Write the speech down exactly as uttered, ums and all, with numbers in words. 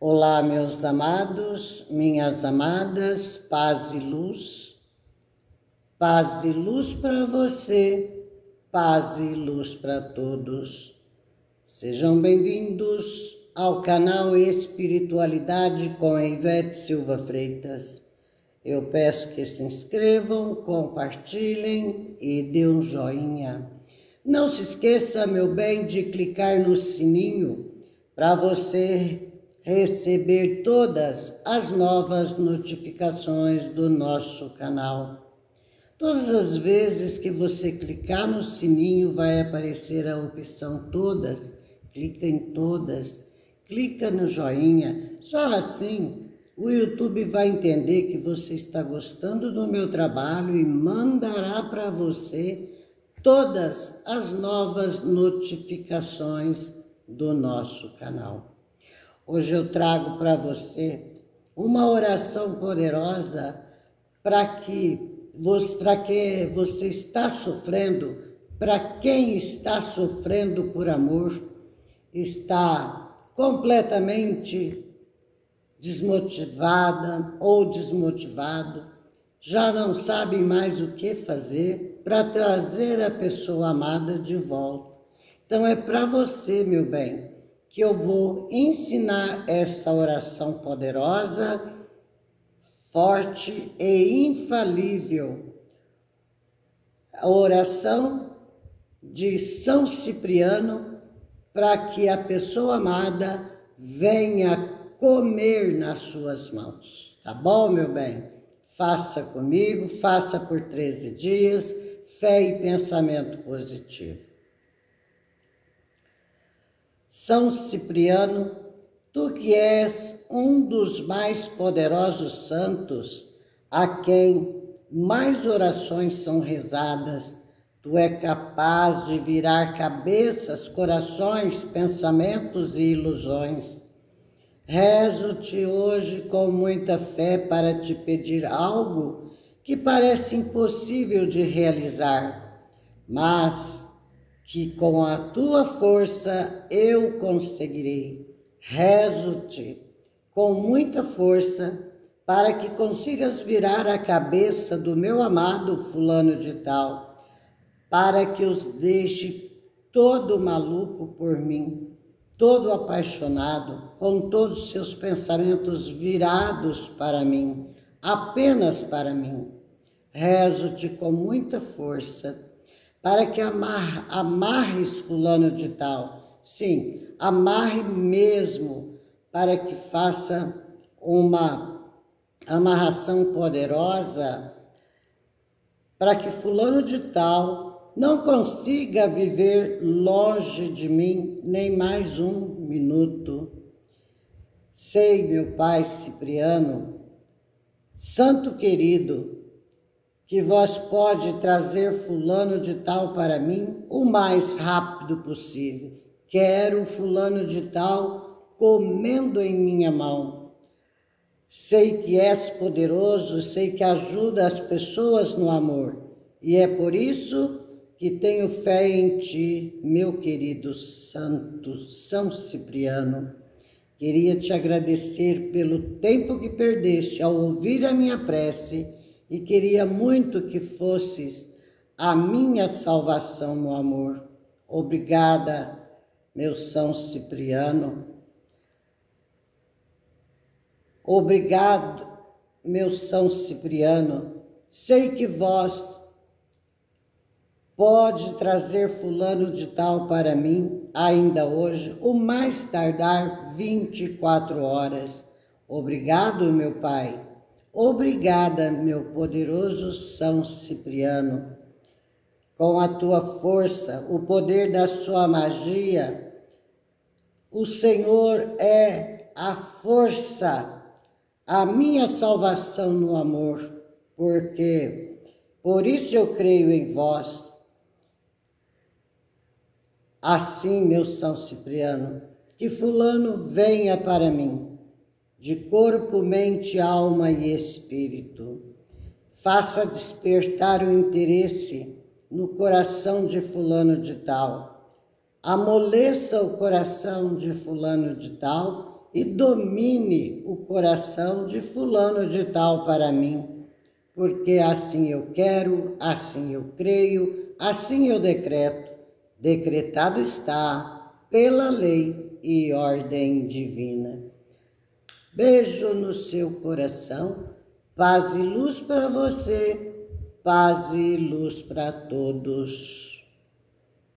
Olá, meus amados, minhas amadas, paz e luz. Paz e luz para você, paz e luz para todos. Sejam bem-vindos ao canal Espiritualidade com Ivete Silva Freitas. Eu peço que se inscrevam, compartilhem e dê um joinha. Não se esqueça, meu bem, de clicar no sininho para você receber todas as novas notificações do nosso canal. Todas as vezes que você clicar no sininho, vai aparecer a opção todas. Clica em todas, clica no joinha. Só assim o YouTube vai entender que você está gostando do meu trabalho e mandará para você todas as novas notificações do nosso canal. Hoje eu trago para você uma oração poderosa para que você, para que você está sofrendo, para quem está sofrendo por amor, está completamente desmotivada ou desmotivado, já não sabe mais o que fazer para trazer a pessoa amada de volta. Então é para você, meu bem, que eu vou ensinar essa oração poderosa, forte e infalível. A oração de São Cipriano para que a pessoa amada venha comer nas suas mãos. Tá bom, meu bem? Faça comigo, faça por treze dias, fé e pensamento positivo. São Cipriano, tu que és um dos mais poderosos santos, a quem mais orações são rezadas, tu é capaz de virar cabeças, corações, pensamentos e ilusões. Rezo-te hoje com muita fé para te pedir algo que parece impossível de realizar, mas que com a tua força eu conseguirei. Rezo-te com muita força para que consigas virar a cabeça do meu amado fulano de tal, para que os deixe todo maluco por mim, todo apaixonado, com todos os seus pensamentos virados para mim, apenas para mim. Rezo-te com muita força para que amarre, amarres fulano de tal, sim, amarre mesmo, para que faça uma amarração poderosa, para que fulano de tal não consiga viver longe de mim nem mais um minuto. Sei, meu pai Cipriano, santo querido, que vós pode trazer fulano de tal para mim o mais rápido possível. Quero fulano de tal comendo em minha mão. Sei que és poderoso, sei que ajuda as pessoas no amor, e é por isso que tenho fé em ti, meu querido santo São Cipriano. Queria te agradecer pelo tempo que perdeste ao ouvir a minha prece e queria muito que fosses a minha salvação no amor. Obrigada, meu São Cipriano. Obrigado, meu São Cipriano. Sei que vós pode trazer fulano de tal para mim, ainda hoje, o mais tardar vinte e quatro horas. Obrigado, meu Pai. Obrigada, meu poderoso São Cipriano. Com a tua força, o poder da sua magia, o Senhor é a força, a minha salvação no amor, porque por isso eu creio em vós. Assim, meu São Cipriano, que fulano venha para mim, de corpo, mente, alma e espírito. Faça despertar o interesse no coração de fulano de tal. Amoleça o coração de fulano de tal e domine o coração de fulano de tal para mim, porque assim eu quero, assim eu creio, assim eu decreto. Decretado está pela lei e ordem divina. Beijo no seu coração, paz e luz para você, paz e luz para todos.